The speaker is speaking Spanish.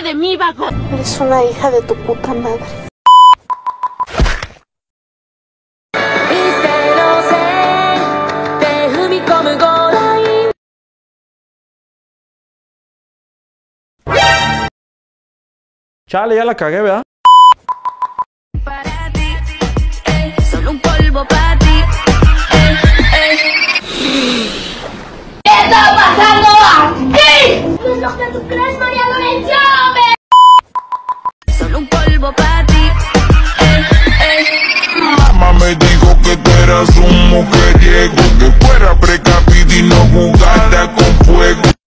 de mí, vago. Eres una hija de tu puta madre. Chale, ya la cagué, ¿verdad? Para ti, solo un polvo para ti. ¿Qué está pasando aquí? No es lo que tú crees, María Lorenzo. Solo un polvo para ti. Mamá me dijo que tú eras un mujeriego, que fuera precavida y no jugara con fuego.